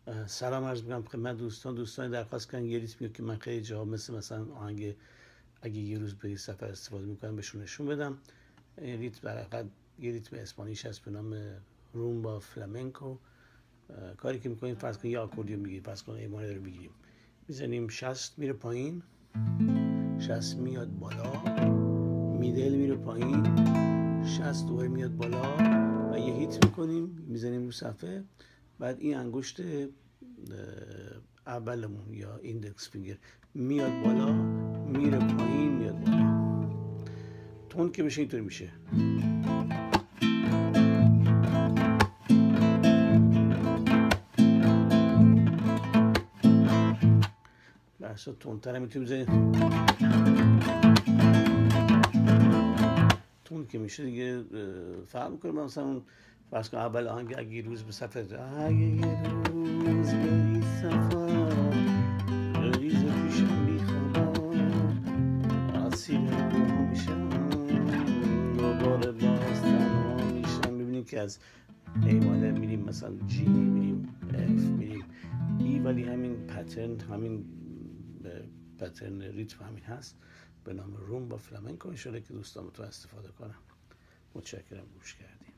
سلام عرض میکنم خدمت دوستان درخواست کردن یه ریتمی که من خیلی جا مثلا آهنگ اگه یه روز به سفر استفاده میکنم بهشون نشون بدم. ریتم در حقیقت یه ریتم اسپانیش هست به نام رومبا فلامنکو. کاری که میکنیم فرض کنیم یه آکوردیون میگیریم، فرض کنیم ایمانه رو میگیریم، میزنیم 60 میره پایین، 60 میاد بالا، میدل میره پایین، 60 دوباره میاد بالا و یه هیت میکنیم میزنیم رو صفحه. بعد این انگشت اولمون یا ایندکس فینگر میاد بالا میره پایین میاد بالا. تون که بشه اینطوری میشه. بحثا تونتر هم میتونیم بزنیم. تون که میشه دیگه فهم میکنیم. مثلا فرض کن اول آهنگ اگه یه روز به سفر، اگه یه روز بری سفر ریز پیشم بیخبر آسیب رو میشم دوباره باز تنها میشم. ببینیم که از ایماله میریم مثلا جی، میریم اف، میریم ای، ولی همین پترن ریتم همین هست به نام رومبا فلامنکو. انشالله که دوستان تو استفاده کنم. متشکرم گوش کردیم.